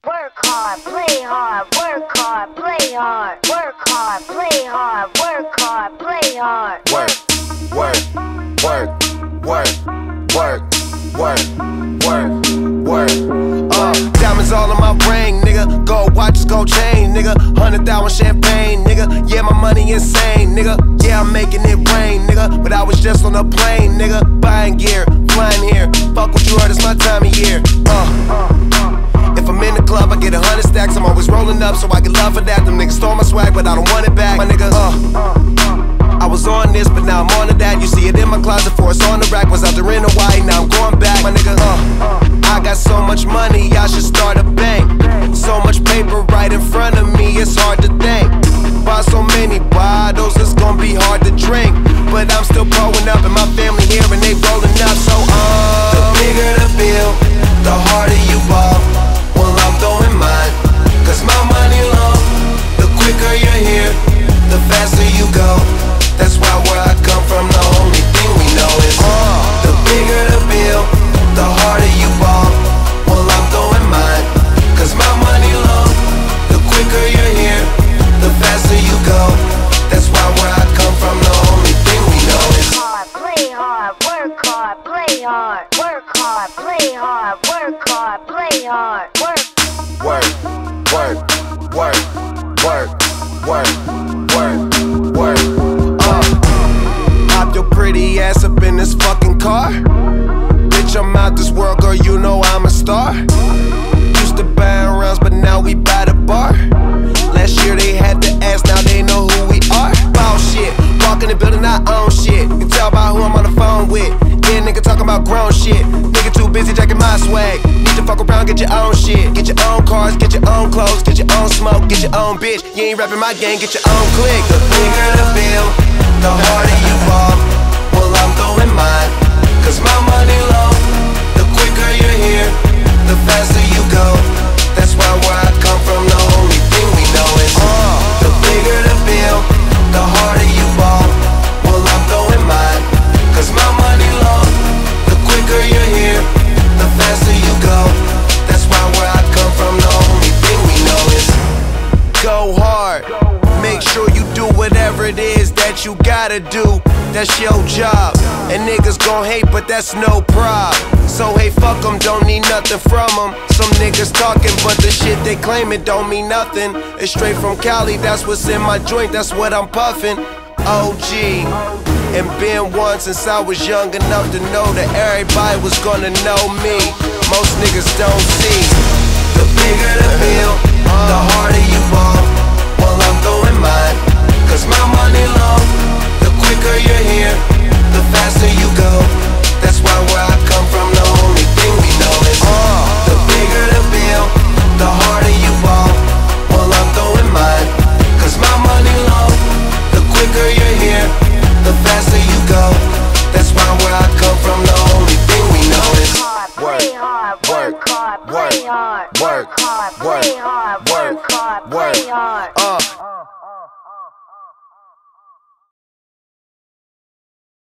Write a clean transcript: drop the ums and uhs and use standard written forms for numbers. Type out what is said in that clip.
work hard, play hard, work hard, play hard, work hard, play hard, work hard, play hard. Work, work, work, work, work, work, work, work. Diamonds all on my ring, nigga. Gold watches, gold chain, nigga. 100,000 champagne, nigga. Yeah, my money insane, nigga. Yeah, I'm making it rain, nigga. But I was just on a plane, nigga. Buying gear, flying here. Fuck what you heard, it's my time of year. If I'm in the club, I get 100 stacks. I'm always rolling up, so I get love for that. Them niggas stole my swag, but I don't want it back. My nigga, I was on this, but now I'm on to that. You see it in my closet, for it's on the rack. Was out there in Hawaii, now I'm going back. My nigga, I got so much money, I should start a bank. So much paper right in front of me, it's hard to think. Buy so many bottles, it's gonna be hard to drink. But I'm still growing up, and my family here, and they rolling up. So, the bigger the bill, the harder you ball. Well, I'm throwing mine, cause my money long. The quicker you're here, the faster you go. That's why where I come from, the only thing we know is the bigger the bill, the harder you ball. Well, I'm throwing mine, cause my money long. The quicker you're here, the faster you go. That's why where I come from, the only thing we know is Play hard, work hard, play hard, work hard, play hard, work hard, play hard, work. Work, work, work, work, work, work, work. Hop your pretty ass up in this fucking car. Bitch, I'm out this world, girl, you know I'm a star. Used to buying rounds, but now we buy the bar. Last year they had to ask, now they know who we are. Ball shit, walk in the building, I own shit. You can tell by who I'm on the phone with. Yeah, nigga talking about grown shit. Nigga too busy jacking my swag. Need to fuck around, get your own shit. Get your own cars, get your own clothes, get your own smoke, get your own bitch. You ain't rapping my gang, get your own clique. The bigger the bill, the harder you ball. Well, I'm throwing mine, cause my money long. The quicker you're here, the faster you go. That's why where I come from, the only thing we know is the bigger the bill, the harder you ball. Well, I'm throwing mine, cause my money long. The quicker you're here, the faster you go. That's why where I come from, the only thing we know is go hard. Make sure you do whatever it is that you gotta do. That's your job. And niggas gon' hate, but that's no prob. So hey, fuck them, don't need nothing from them. Some niggas talking, but the shit they claim it don't mean nothing. It's straight from Cali, that's what's in my joint, that's what I'm puffin'. OG, and been one since I was young enough to know that everybody was gonna know me. Most niggas don't see. The bigger the bill, the harder you ball. Well, I'm throwing mine, cause my money long. The quicker you're here, the faster you go. That's why where I come from, the only thing we know is the bigger the bill, the harder you ball. Well, I'm throwing mine, cause my money long. The quicker you're here, the faster you go. That's why where I come from, the only thing we know is Play hard, work hard, play hard, work hard, play hard, work hard, play hard.